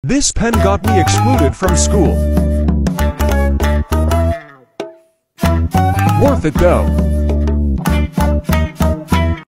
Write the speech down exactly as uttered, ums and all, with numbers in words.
This pen got me excluded from school. Worth it though.